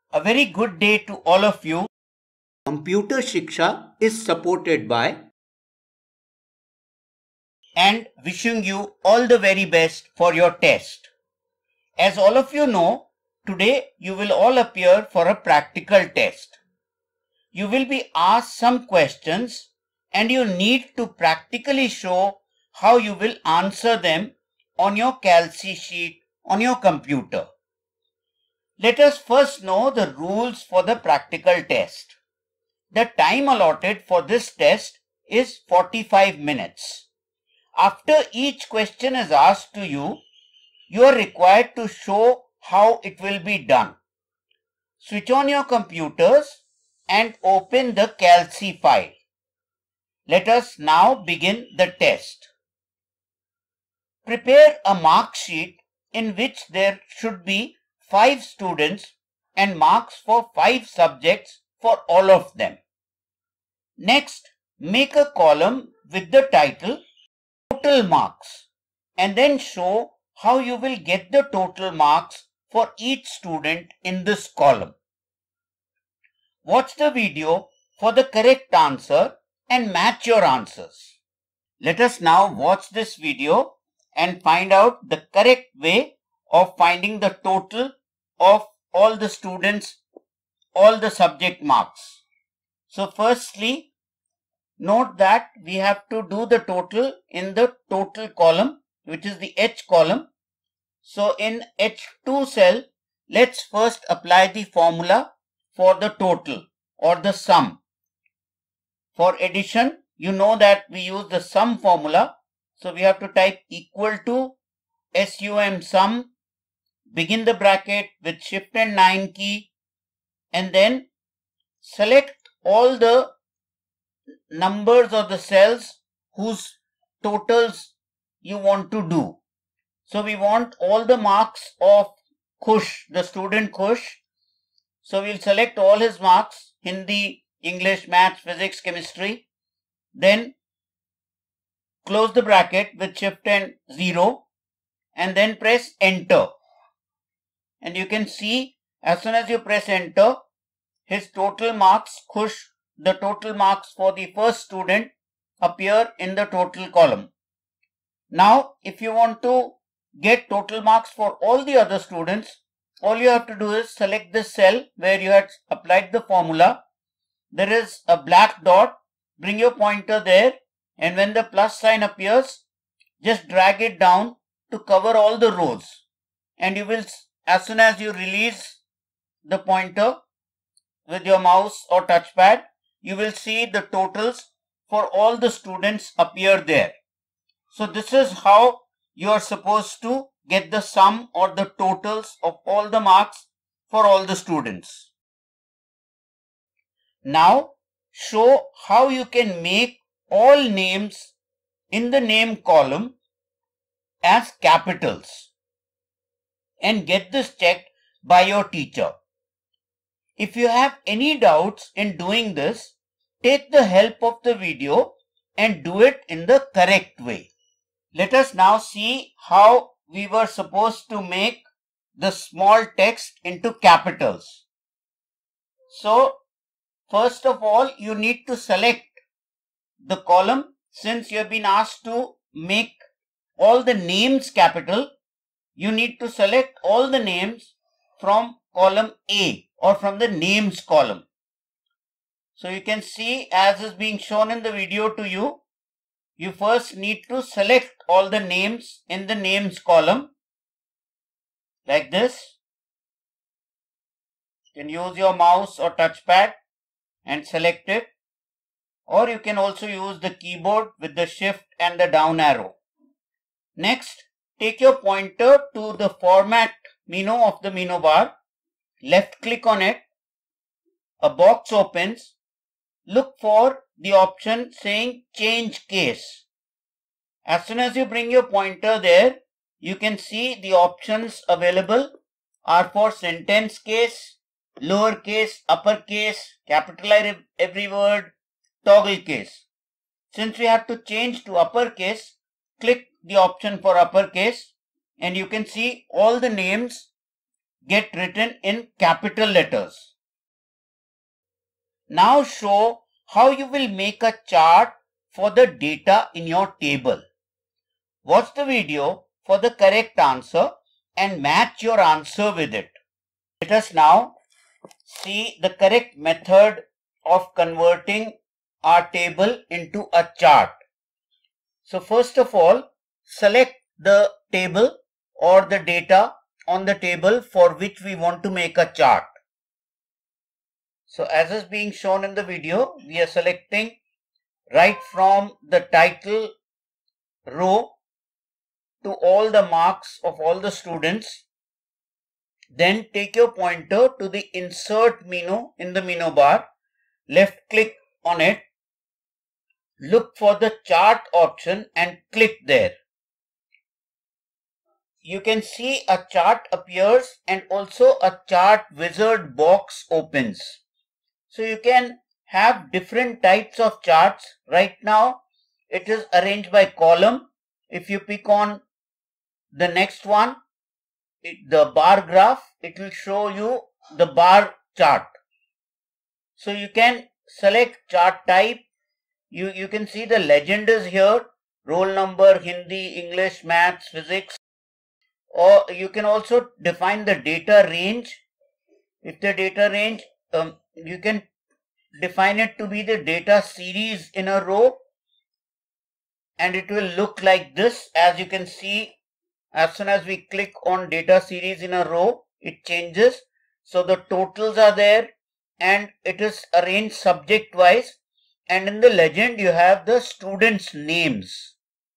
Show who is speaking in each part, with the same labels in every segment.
Speaker 1: A very good day to all of you. Computer Shiksha is supported by and wishing you all the very best for your test. As all of you know, today you will all appear for a practical test. You will be asked some questions and you need to practically show how you will answer them on your Calci sheet on your computer. Let us first know the rules for the practical test. The time allotted for this test is 45 minutes. After each question is asked to you, you are required to show how it will be done. Switch on your computers and open the Calci file. Let us now begin the test. Prepare a mark sheet in which there should be 5 students and marks for 5 subjects for all of them. Next, make a column with the title Total Marks and then show how you will get the total marks for each student in this column. Watch the video for the correct answer and match your answers. Let us now watch this video and find out the correct way of finding the total of all the students, all the subject marks. So firstly, note that we have to do the total in the total column, which is the H column. So in H2 cell, let's first apply the formula for the total or the sum. For addition, you know that we use the sum formula. So we have to type equal to SUM sum, begin the bracket with shift and 9 key, and then select all the numbers or the cells whose totals you want to do. So we want all the marks of Khush, the student Khush. So we'll select all his marks: Hindi, English, Maths, Physics, Chemistry. Then close the bracket with shift and 0 and then press enter. And you can see as soon as you press enter, his total marks, Khush, the total marks for the first student appear in the total column. Now, if you want to get total marks for all the other students, all you have to do is select the cell where you had applied the formula. There is a black dot. Bring your pointer there, and when the plus sign appears, just drag it down to cover all the rows. And you will, as soon as you release the pointer with your mouse or touchpad, you will see the totals for all the students appear there. So this is how you are supposed to get the sum or the totals of all the marks for all the students. Now show how you can make all names in the name column as capitals and get this checked by your teacher. If you have any doubts in doing this, take the help of the video and do it in the correct way. Let us now see how we were supposed to make the small text into capitals. So, first of all, you need to select the column. Since you have been asked to make all the names capital, you need to select all the names from column A or from the names column. So you can see, as is being shown in the video to you, you first need to select all the names in the names column like this. You can use your mouse or touchpad and select it, or you can also use the keyboard with the shift and the down arrow. Next, take your pointer to the format menu of the menu bar, left click on it, a box opens. Look for the option saying change case. As soon as you bring your pointer there, you can see the options available are for sentence case, lowercase, uppercase, capitalize every word, toggle case. Since we have to change to uppercase, click the option for uppercase and you can see all the names get written in capital letters. Now show how you will make a chart for the data in your table. Watch the video for the correct answer and match your answer with it. Let us now see the correct method of converting our table into a chart. So first of all, select the table or the data on the table for which we want to make a chart. So as is being shown in the video, we are selecting right from the title row to all the marks of all the students. Then take your pointer to the insert menu in the menu bar, left click on it, look for the chart option and click there. You can see a chart appears and also a chart wizard box opens. So you can have different types of charts. Right now it is arranged by column. If you pick on the next one, the bar graph, it will show you the bar chart. So you can select chart type. You can see the legend is here, roll number, Hindi, English, Maths, Physics. Or you can also define the data range. If the data range, you can define it to be the data series in a row, and it will look like this. As you can see, as soon as we click on data series in a row, it changes. So the totals are there and it is arranged subject wise, and in the legend you have the students' names.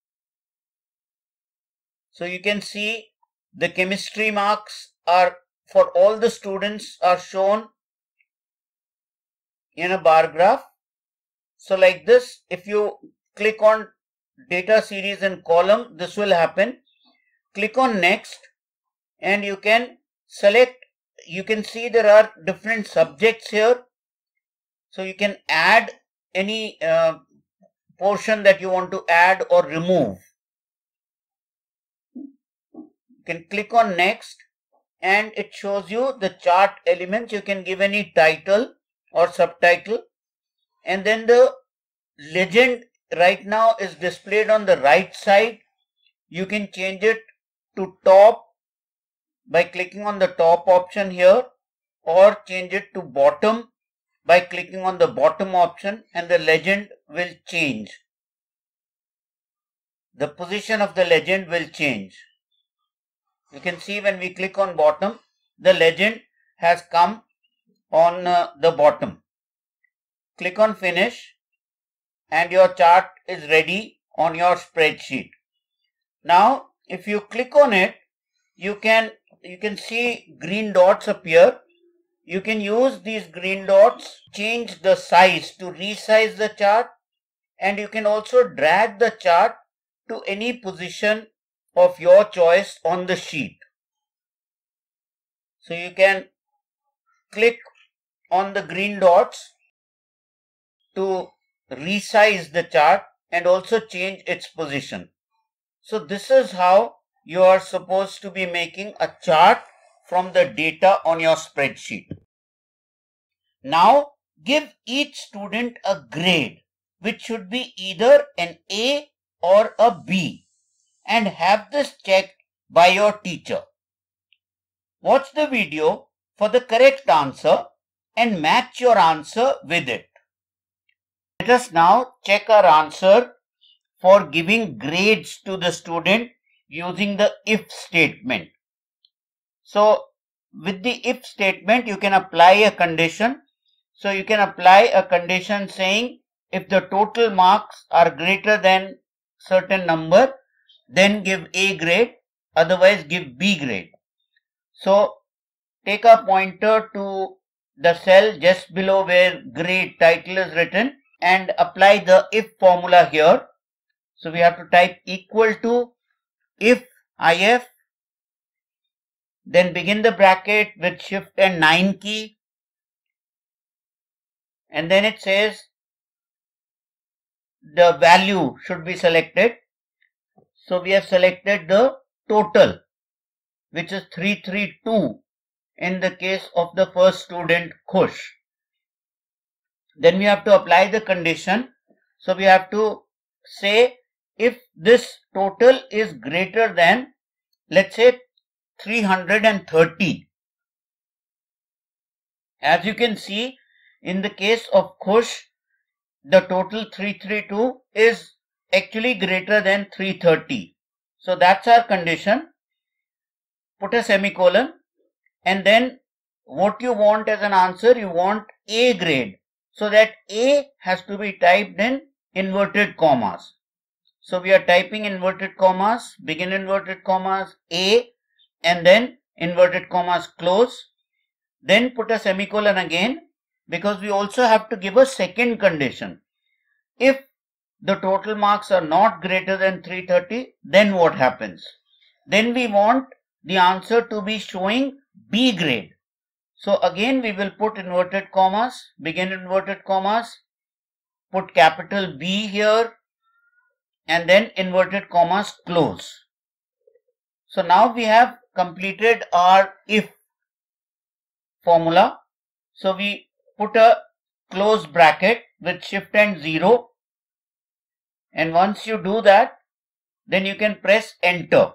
Speaker 1: So you can see the chemistry marks are for all the students are shown in a bar graph. So like this, if you click on data series and column, this will happen. Click on next and you can select. You can see there are different subjects here. So you can add any portion that you want to add or remove. You can click on next and it shows you the chart elements. You can give any title or subtitle, and then the legend right now is displayed on the right side. You can change it to top by clicking on the top option here, or change it to bottom by clicking on the bottom option, and the legend will change. The position of the legend will change. You can see when we click on bottom, the legend has come on the bottom. Click on finish and your chart is ready on your spreadsheet. Now if you click on it, you can see green dots appear. You can use these green dots, change the size to resize the chart, and you can also drag the chart to any position of your choice on the sheet. So you can click on the green dots to resize the chart and also change its position. So this is how you are supposed to be making a chart from the data on your spreadsheet. Now give each student a grade, which should be either an A or a B, and have this checked by your teacher. Watch the video for the correct answer and match your answer with it. Let us now check our answer for giving grades to the student using the if statement. So with the if statement, you can apply a condition. So you can apply a condition saying if the total marks are greater than certain number, then give A grade, otherwise give B grade. So take a pointer to the cell just below where grade title is written and apply the if formula here. So we have to type equal to if if, then begin the bracket with shift and 9 key, and then it says the value should be selected. So we have selected the total, which is 332. in the case of the first student Khush. Then we have to apply the condition. So we have to say if this total is greater than, let's say, 330. As you can see, in the case of Khush, the total 332 is actually greater than 330. So that's our condition. Put a semicolon, and then what you want as an answer, you want A grade. So that A has to be typed in inverted commas. So we are typing inverted commas, begin inverted commas, A, and then inverted commas close. Then put a semicolon again, because we also have to give a second condition. If the total marks are not greater than 330, then what happens? Then we want the answer to be showing B grade. So again we will put inverted commas, begin inverted commas, put capital B here, and then inverted commas close. So now we have completed our if formula. So we put a close bracket with shift and 0, and once you do that, then you can press enter.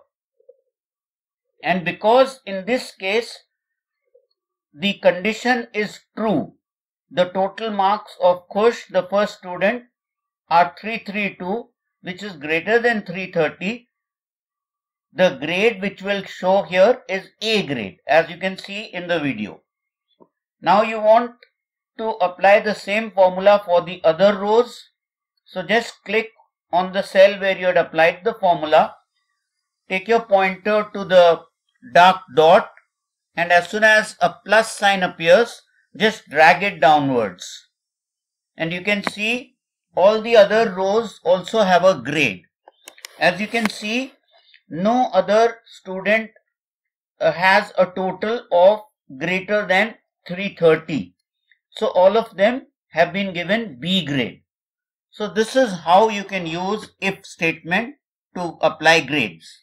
Speaker 1: And because in this case the condition is true, the total marks of Khush, the first student, are 332, which is greater than 330. The grade which will show here is A grade, as you can see in the video. Now you want to apply the same formula for the other rows. So just click on the cell where you had applied the formula. Take your pointer to the dark dot, and as soon as a plus sign appears, just drag it downwards. And you can see all the other rows also have a grade. As you can see, no other student has a total of greater than 330. So all of them have been given B grade. So this is how you can use if statement to apply grades.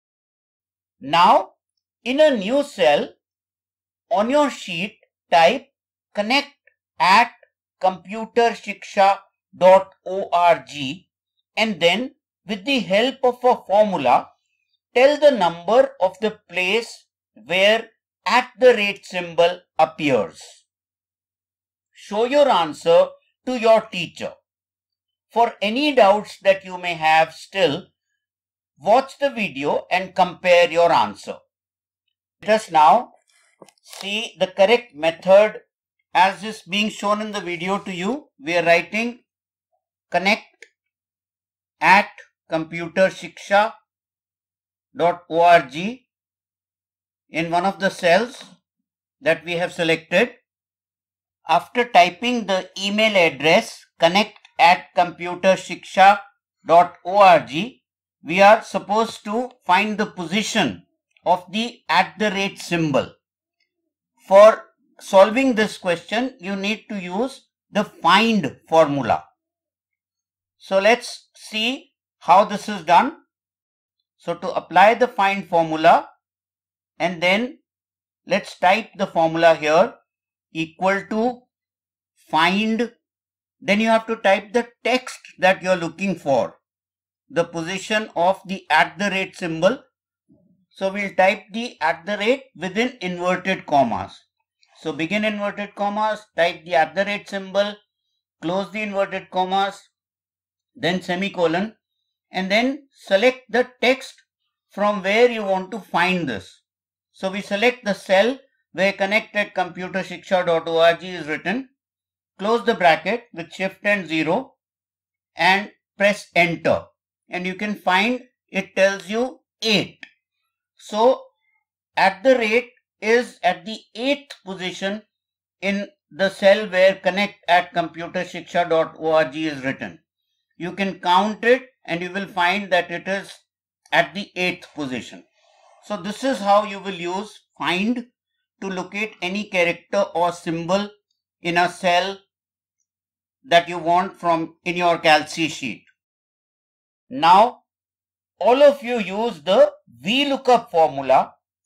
Speaker 1: Now in a new cell on your sheet, type connect@computershiksha.org, and then with the help of a formula, tell the number of the place where @ symbol appears. Show your answer to your teacher. For any doubts that you may have still, watch the video and compare your answer. Let us now see the correct method as is being shown in the video to you. We are writing connect@computershiksha.org in one of the cells that we have selected. After typing the email address connect@computershiksha.org, we are supposed to find the position of the @ symbol. For solving this question, you need to use the find formula. So let's see how this is done. So to apply the find formula, and then let's type the formula here, equal to find. Then you have to type the text that you're looking for, the position of the @ symbol. So we'll type the @ within inverted commas. So begin inverted commas, type the @ symbol, close the inverted commas, then semicolon, and then select the text from where you want to find this. So we select the cell where connect@computershiksha.org is written, close the bracket with shift and 0, and press enter. And you can find it tells you 8. So @ is at the 8th position in the cell where connect@computershiksha.org is written. You can count it and you will find that it is at the 8th position. So this is how you will use find to locate any character or symbol in a cell that you want from in your Calc sheet. Now all of you use the VLOOKUP formula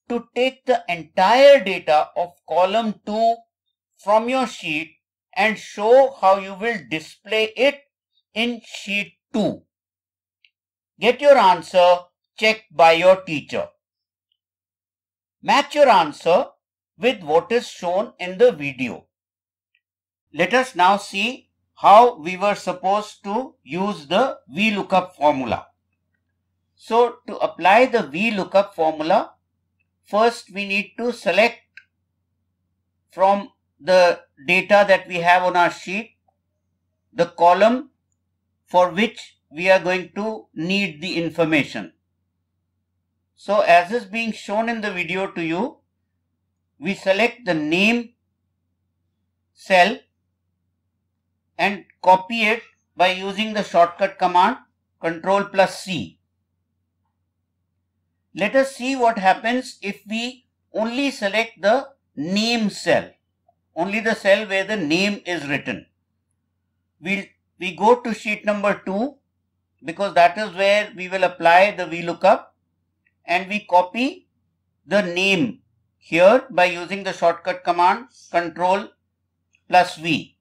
Speaker 1: to take the entire data of column 2 from your sheet and show how you will display it in sheet 2. Get your answer checked by your teacher. Match your answer with what is shown in the video. Let us now see how we were supposed to use the VLOOKUP formula. So to apply the VLOOKUP formula, first we need to select from the data that we have on our sheet the column for which we are going to need the information. So as is being shown in the video to you, we select the name cell and copy it by using the shortcut command Ctrl+C. Let us see what happens if we only select the name cell, only the cell where the name is written. We go to sheet number 2 because that is where we will apply the VLOOKUP, and we copy the name here by using the shortcut command Ctrl+V.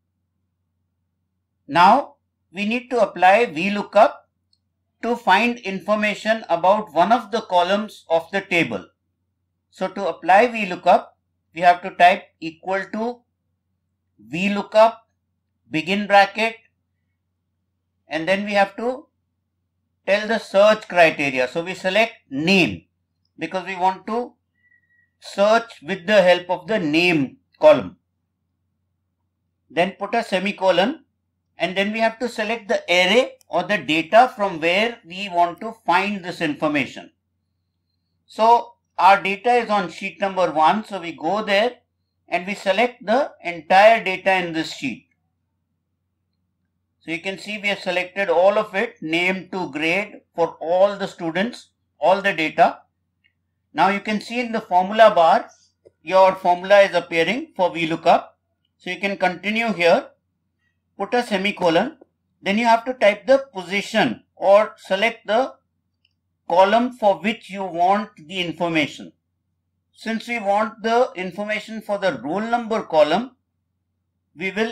Speaker 1: Now we need to apply VLOOKUP to find information about one of the columns of the table. So to apply VLOOKUP, we have to type equal to VLOOKUP begin bracket, and then we have to tell the search criteria. So we select name because we want to search with the help of the name column. Then put a semicolon, and then we have to select the array or the data from where we want to find this information. So our data is on sheet number 1, so we go there and we select the entire data in this sheet. So you can see we have selected all of it, name to grade for all the students, all the data. Now you can see in the formula bar, your formula is appearing for VLOOKUP. So you can continue here, put a semicolon, then you have to type the position or select the column for which you want the information. Since we want the information for the roll number column, we will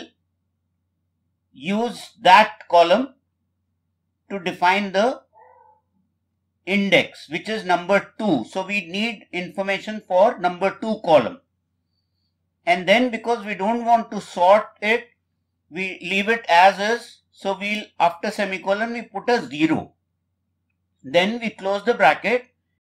Speaker 1: use that column to define the index, which is number 2. So we need information for number 2 column. And then because we don't want to sort it, we leave it as is. So we'll, after semicolon, we put a 0. Then we close the bracket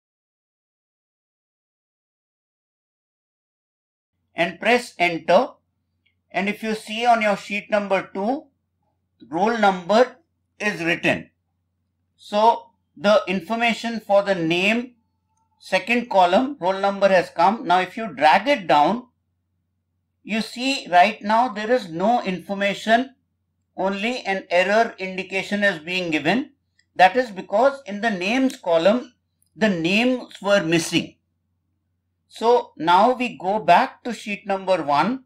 Speaker 1: and press enter. And if you see on your sheet number 2, roll number is written. So the information for the name second column, roll number has come. Now if you drag it down, you see right now there is no information, only an error indication is being given. That is because in the names column, the names were missing. So now we go back to sheet number 1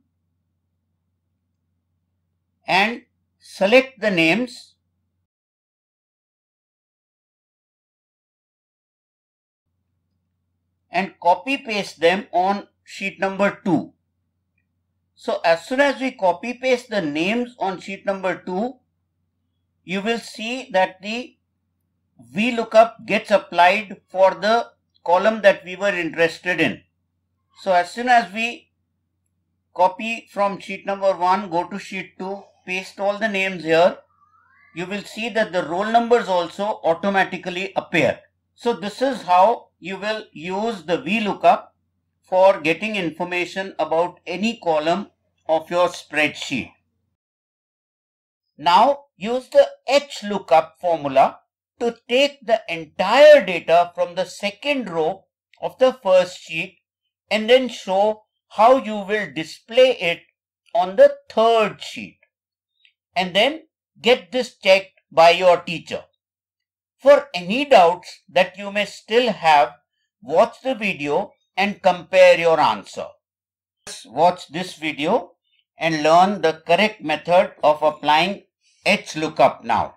Speaker 1: and select the names and copy paste them on sheet number 2. So as soon as we copy paste the names on sheet number 2, you will see that the VLOOKUP gets applied for the column that we were interested in. So as soon as we copy from sheet number 1, go to sheet 2, paste all the names here, you will see that the roll numbers also automatically appear. So this is how you will use the VLOOKUP for getting information about any column of your spreadsheet. Now use the HLOOKUP formula to take the entire data from the second row of the first sheet and then show how you will display it on the third sheet. And then get this checked by your teacher. For any doubts that you may still have, watch the video and compare your answer. Watch this video and learn the correct method of applying HLOOKUP now.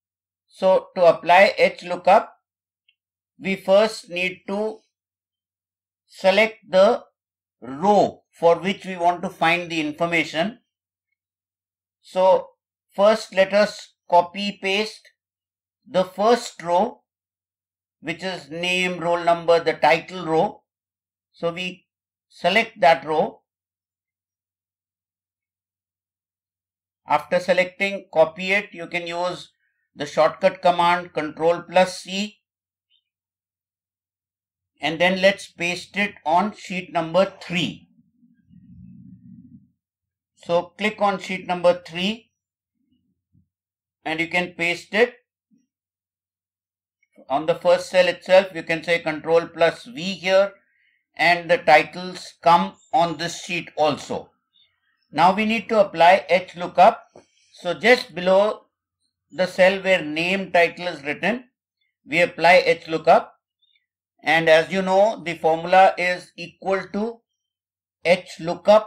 Speaker 1: So to apply HLOOKUP, we first need to select the row for which we want to find the information. So first let us copy paste the first row, which is name, roll number, the title row. So we select that row. After selecting, copy it. You can use the shortcut command Ctrl+C, and then let's paste it on sheet number 3. So click on sheet number 3 and you can paste it. On the first cell itself, you can say Ctrl+V here, and the titles come on this sheet also. Now we need to apply HLOOKUP. So just below the cell where name title is written, we apply HLOOKUP. And as you know, the formula is equal to HLOOKUP.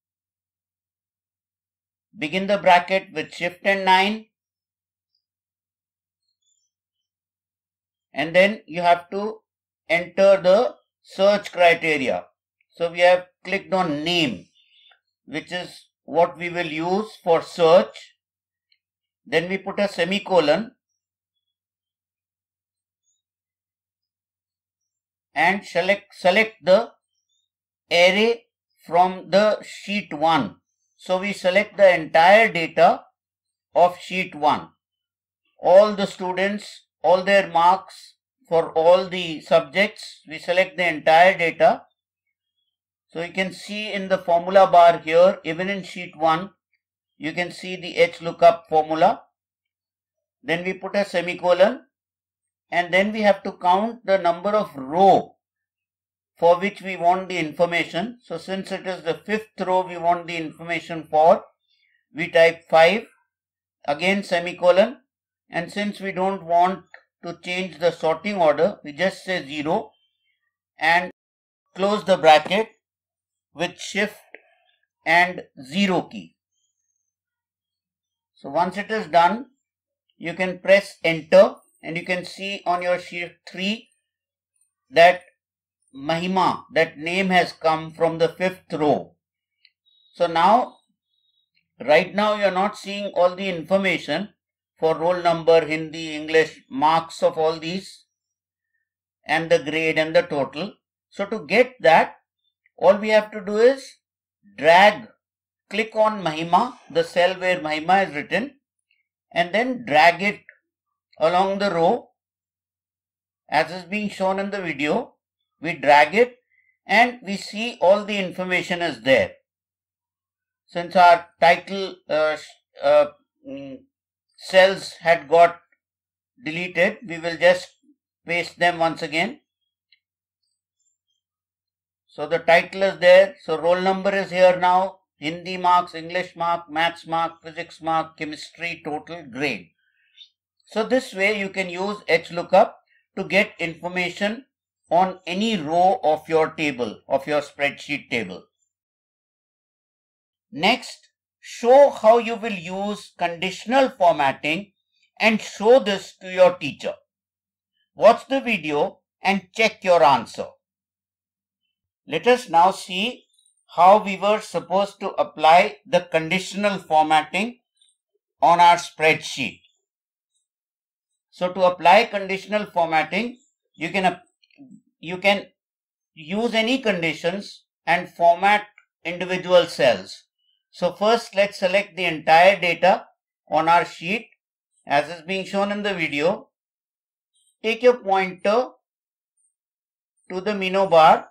Speaker 1: Begin the bracket with shift and 9. And then you have to enter the search criteria. So we have clicked on name, which is what we will use for search. Then we put a semicolon and select the array from the sheet 1. So we select the entire data of sheet 1. All the students, all their marks for all the subjects, we select the entire data. So you can see in the formula bar here, even in sheet 1, you can see the HLOOKUP formula. Then we put a semicolon, and then we have to count the number of row for which we want the information. So since it is the 5th row we want the information for, we type 5, again semicolon, and since we don't want to change the sorting order, we just say 0 and close the bracket with shift and 0 key. So once it is done, you can press enter and you can see on your sheet 3 that Mahima, that name has come from the 5th row. So now, right now you are not seeing all the information for roll number, Hindi, English, marks of all these, and the grade and the total. So to get that, all we have to do is click on Mahima, the cell where Mahima is written, and then drag it along the row as is being shown in the video. We drag it and we see all the information is there. Since our title cells had got deleted, we will just paste them once again. So the title is there. So roll number is here now. Hindi marks, English mark, maths mark, physics mark, chemistry, total, grade. So this way you can use HLOOKUP to get information on any row of your table, of your spreadsheet table. Next, show how you will use conditional formatting and show this to your teacher. Watch the video and check your answer. Let us now see how we were supposed to apply the conditional formatting on our spreadsheet. So to apply conditional formatting, you can use any conditions and format individual cells. So first let's select the entire data on our sheet as is being shown in the video. Take your pointer to the menu bar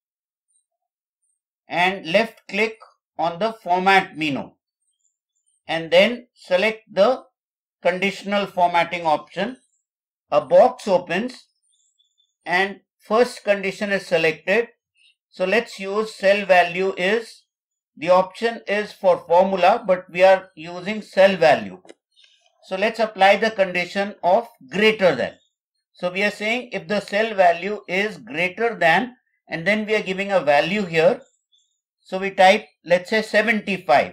Speaker 1: and left click on the format menu and then select the conditional formatting option. A box opens and first condition is selected. So let's use cell value is, the option is for formula, but we are using cell value. So let's apply the condition of greater than. So we are saying if the cell value is greater than, and then we are giving a value here. So we type, let's say 75.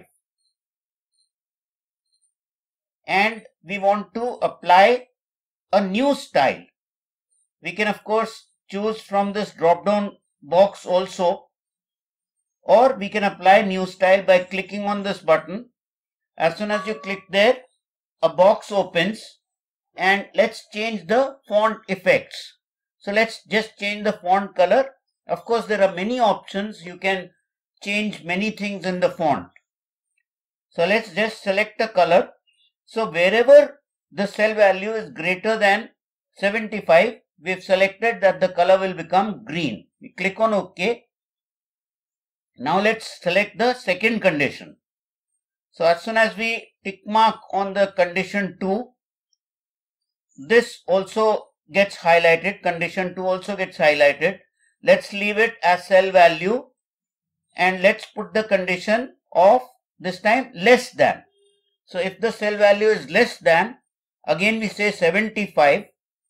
Speaker 1: And we want to apply a new style. We can of course choose from this drop down box also, or we can apply new style by clicking on this button. As soon as you click there, a box opens, and let's change the font effects. So let's just change the font color. Of course, there are many options. You can change many things in the font. So let's just select a color. So wherever the cell value is greater than 75, we've selected that the color will become green. We click on OK. Now let's select the second condition. So as soon as we tick mark on the condition 2, this also gets highlighted. Condition 2 also gets highlighted. Let's leave it as cell value, and let's put the condition of this time less than. So if the cell value is less than, again we say 75.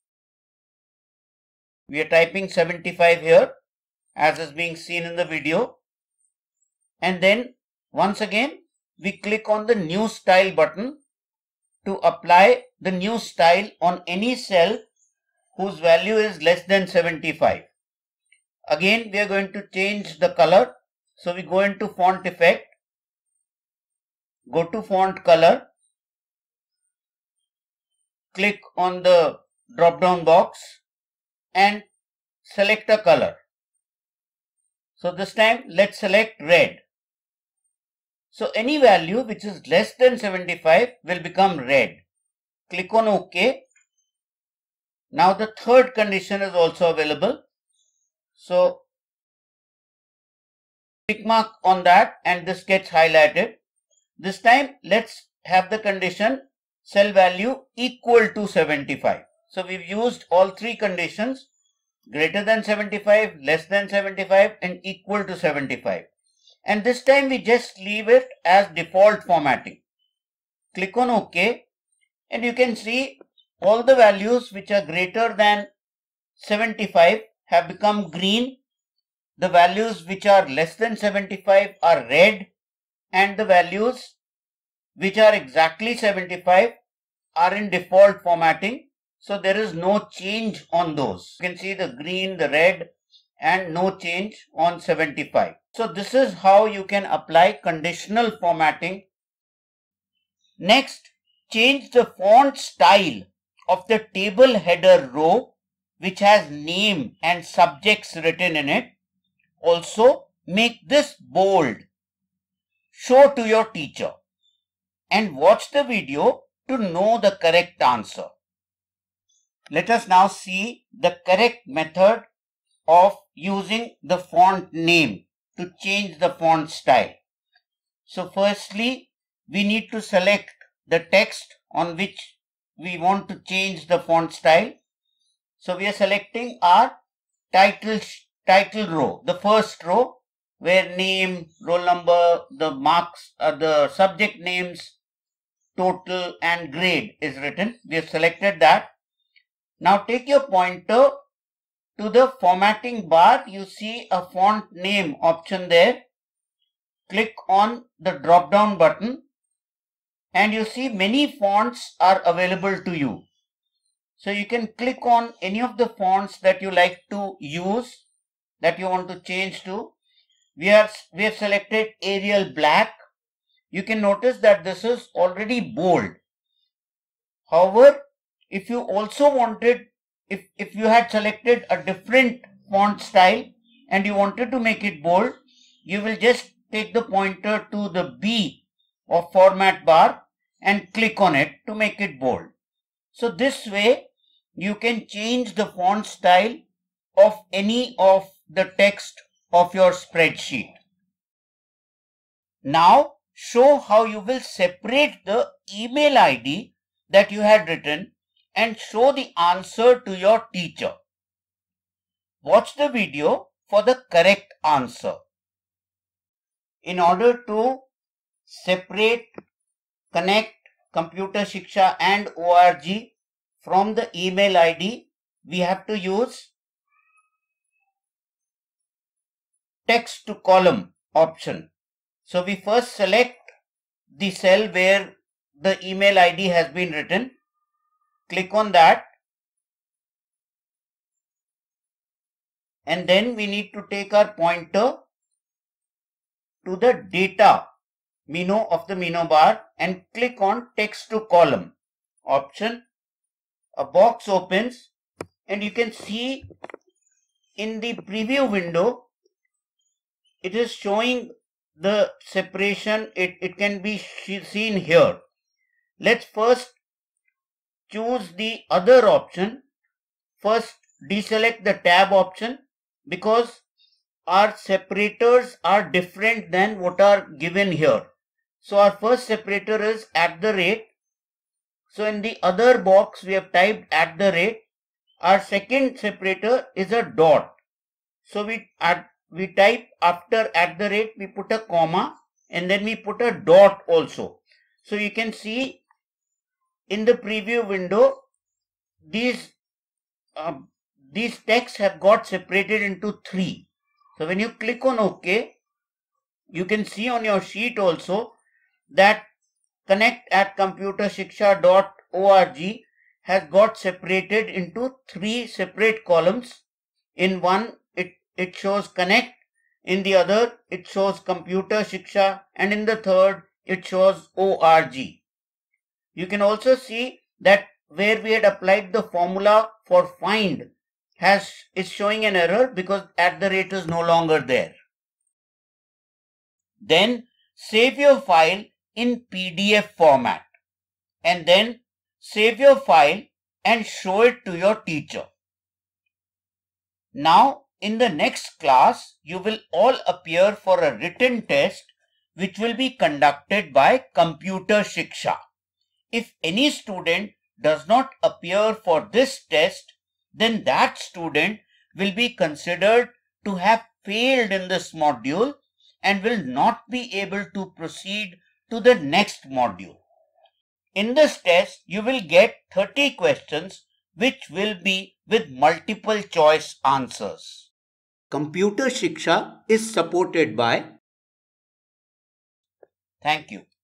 Speaker 1: We are typing 75 here as is being seen in the video. And then once again we click on the new style button to apply the new style on any cell whose value is less than 75. Again we are going to change the color. So we go into font effect, go to font color, click on the drop down box and select a color. So this time let's select red. So any value which is less than 75 will become red. Click on OK. Now the third condition is also available. So tick mark on that and this gets highlighted. This time let's have the condition cell value equal to 75. So we've used all three conditions: greater than 75, less than 75 and equal to 75. And this time we just leave it as default formatting. Click on OK and you can see all the values which are greater than 75 have become green. The values which are less than 75 are red, and the values which are exactly 75 are in default formatting. So there is no change on those. You can see the green, the red, and no change on 75. So this is how you can apply conditional formatting. Next, change the font style of the table header row which has name and subjects written in it. Also, make this bold. Show to your teacher and watch the video to know the correct answer. Let us now see the correct method of using the font name to change the font style. So firstly, we need to select the text on which we want to change the font style. So we are selecting our title row, the first row where name, roll number, the marks, the subject names, total and grade is written. We have selected that. Now take your pointer to the formatting bar. You see a font name option there. Click on the drop down button and you see many fonts are available to you. So you can click on any of the fonts that you like to use, that you want to change to. We have selected Arial Black. You can notice that this is already bold. However, if you also wanted, if you had selected a different font style and you wanted to make it bold, you will just take the pointer to the B of format bar and click on it to make it bold. So this way you can change the font style of any of the text of your spreadsheet. Now show how you will separate the email ID that you had written and show the answer to your teacher. Watch the video for the correct answer. In order to separate, connect Computer Shiksha and ORG from the email ID, we have to use text to column option. So we first select the cell where the email ID has been written. Click on that and then we need to take our pointer to the data menu of the menu bar and click on text to column option. A box opens and you can see in the preview window it is showing the separation. It can be seen here. Let's first choose the other option. First deselect the tab option because our separators are different than what are given here. So our first separator is @. So in the other box we have typed @. Our second separator is a dot. So we type after @ we put a comma and then we put a dot also. So you can see in the preview window these texts have got separated into 3. So when you click on OK, you can see on your sheet also that connect@computershiksha.org has got separated into 3 separate columns. In one it shows connect, in the other it shows Computer Shiksha, and in the third it shows org. You can also see that where we had applied the formula for find is showing an error because @ is no longer there. Then save your file in PDF format and then save your file and show it to your teacher. Now in the next class you will all appear for a written test which will be conducted by Computer Shiksha. If any student does not appear for this test, then that student will be considered to have failed in this module and will not be able to proceed to the next module. In this test, you will get 30 questions which will be with multiple choice answers. Computer Shiksha is supported by. Thank you.